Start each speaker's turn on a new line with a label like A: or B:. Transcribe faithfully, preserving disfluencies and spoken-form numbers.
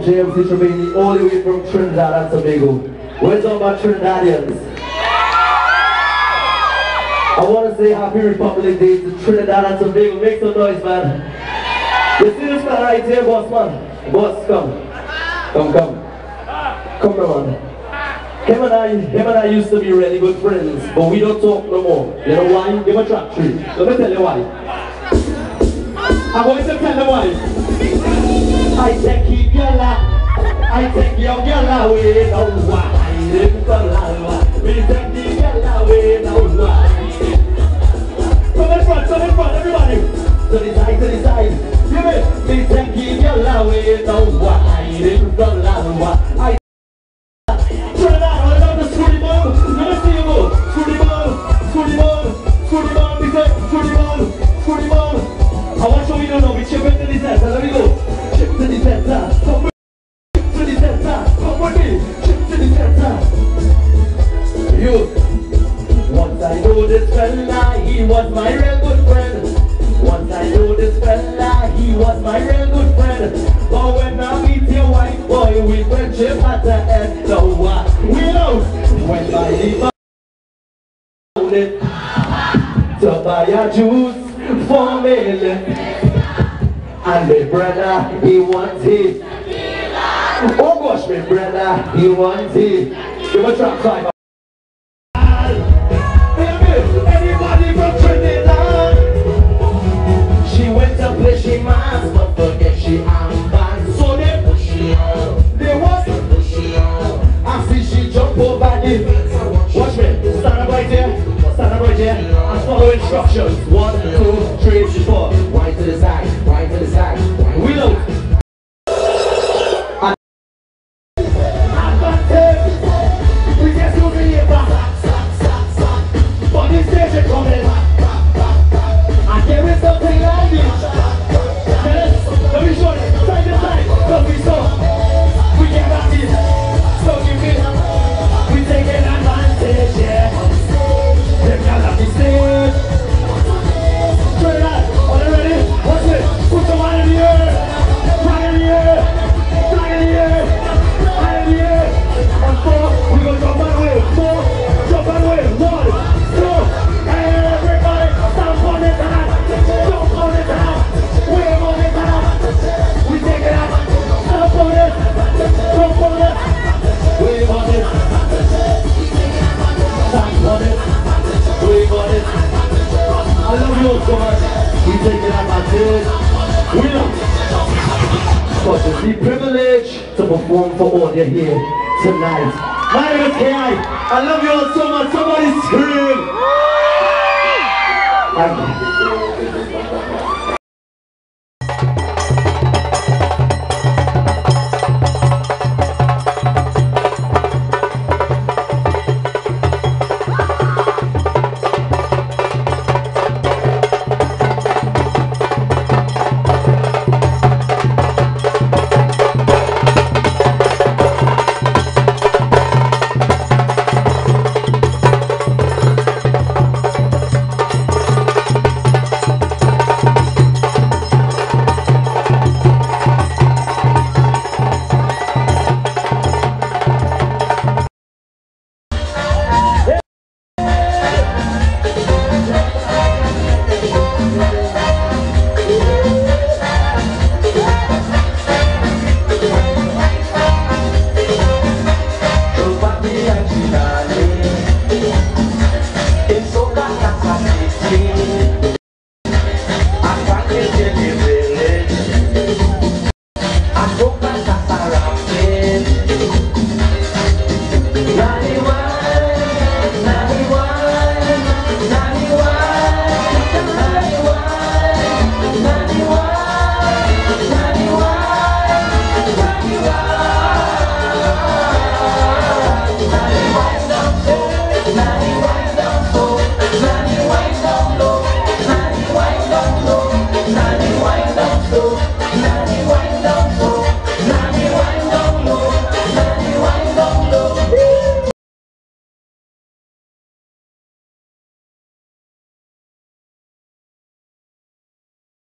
A: from J M C Trevini, all the way from Trinidad and Tobago. Where's all my Trinidadians? I want to say Happy Republic Day to Trinidad and Tobago. Make some noise, man. You see this man right here, boss, man? Boss, come. Come, come. Come on. Him and I, him and I used to be really good friends, but we don't talk no more. You know why? Give a track tree. Let me tell you why. I'm going to tell you why. I take keep your life. I take your girl away. No why? Didn't fall out. We take the girl away. No why? Come in front, come in front, everybody. To the side, to the side. Give it. We take the girl away. No why? Didn't fall out. I I want to show you now, we chip into the center, let me go. Chip to the center, come with me. Chip to the center, come with me. Chip to the center. You. Once I know this fella, he was my real good friend. Once I know this fella, he was my real good friend. But when I meet your white boy, we friendship at the end. So what? We know. When I leave it to buy a juice for me, and my brother, he wants it. Oh gosh, my brother, he wants it. Give a track five. Anybody from Trinidad? She went to play she mass, but forget she armband. So they push she out. They want to push she out. I see she jump over the. Watch me, stand up right there. Stand up right there and follow instructions. One, two, three, four. Right to the side, right to the side. Wheel out. We just do the hip hop. But this station coming. And there is something like this. Yes, let me show you. Side to side. Don't be so. We get back in. So give it. We taking advantage, yeah. They can't have the stage. Trinidad, are you ready? Watch it. Put your hand in the air. Flag in the air. Flag in the air. Hand in the air. On four, we go jump and wave. Four, jump and wave. One, two. Everybody, stamp on it and jump on it and wave on it and we take it out. Stamp on it. Jump on it. Wave on it. Stamp on it. Wave on it. I love you all so much. We take it advantage. We love but it's the privilege to perform for all you here tonight. My name is K I. I love you all so much. Somebody scream. Thank you.